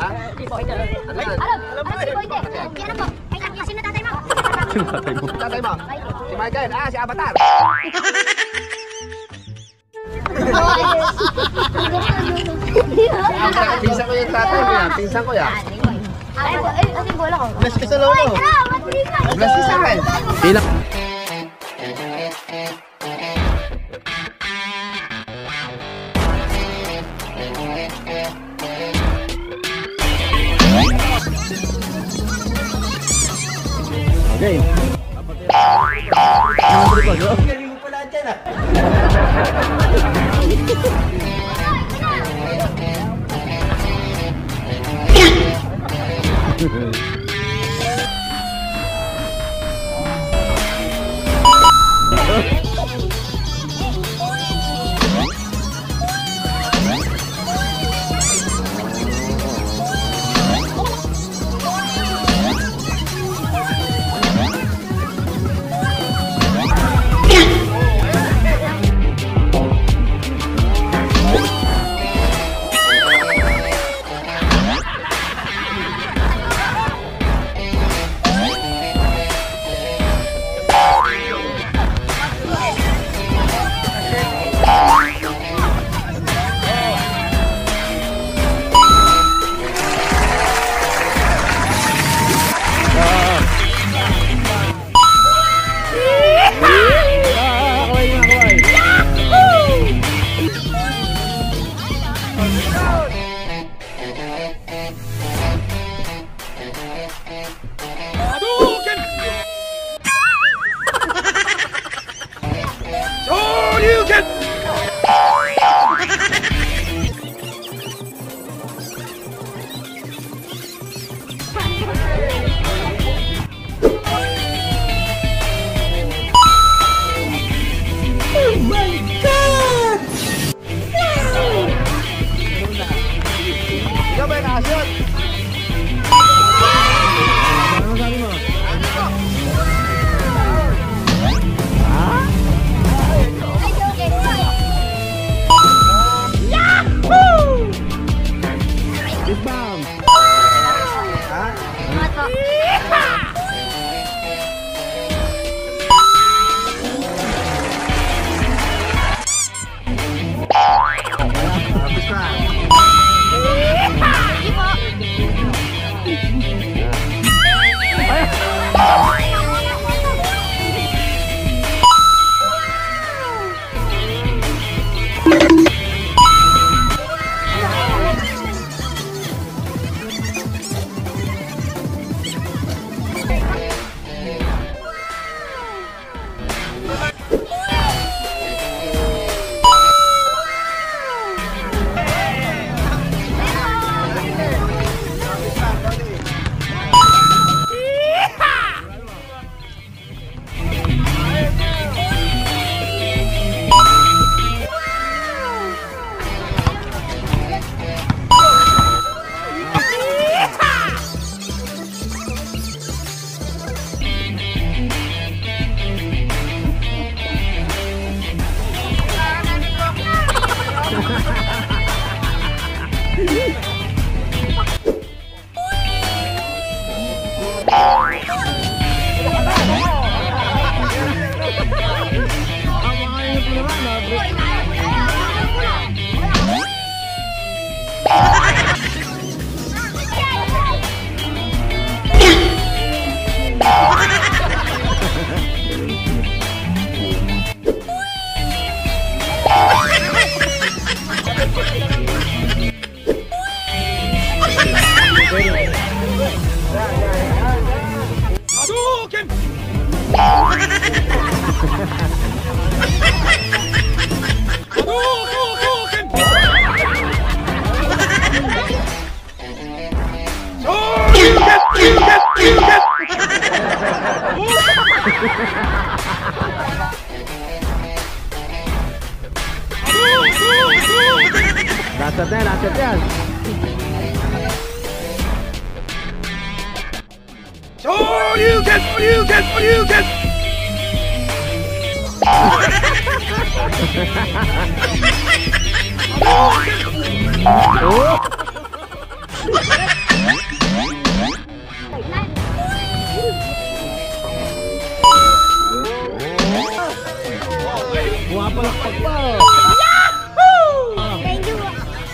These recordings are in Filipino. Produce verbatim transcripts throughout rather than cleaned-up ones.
Ha? three point na. Ano yan? Alam, alam ko three point eh. Kaya ano po? Kaya sino tatay mo? Sino tatay mo? Tatay mo? Si Michael. Ah, si Avatar. Pinsan ko yung tatay mo yan. Pinsan ko yan. Ay, ay, ay, bola ko. Bless ka sa lolo. Bless ka sa akin. Bilang. Okay. Galing mo pala dyan ah. Lasat yan, lasat yan. Shoryuken! Shoryuken! Shoryuken! Oh! Pumapalakpak pa. Thank you.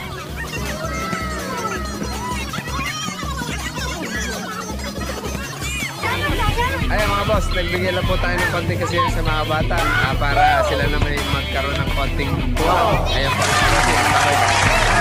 Ayan mga boss, nagbigay lang po tayo ng konting kasiyahan sa mga bata ah, para sila naman magkaroon ng konting tuwa. Ayan po. Okay, bye.